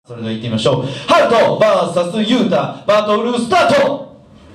それでは行ってみましょう。ハルト VS ユータバトルスタート。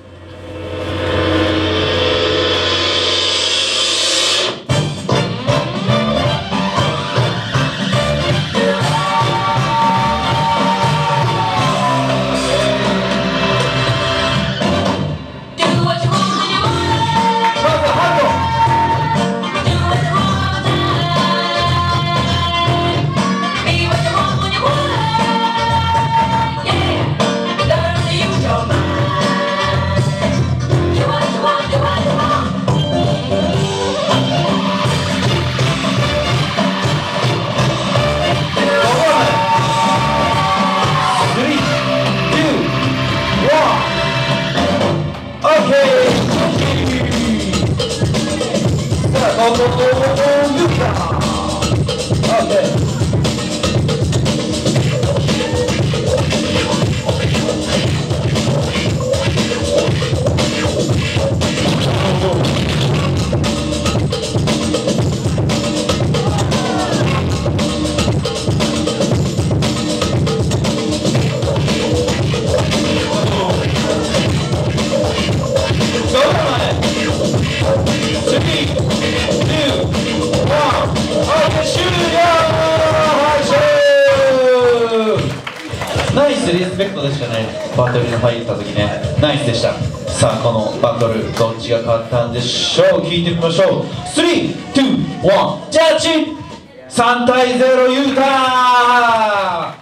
ナイスリスペクトでしたね。バトルに入った時ね、ナイスでした。さあこのバトルどっちが勝ったんでしょう。聞いてみましょう。3、2、1ジャッジ。3対0ユータ。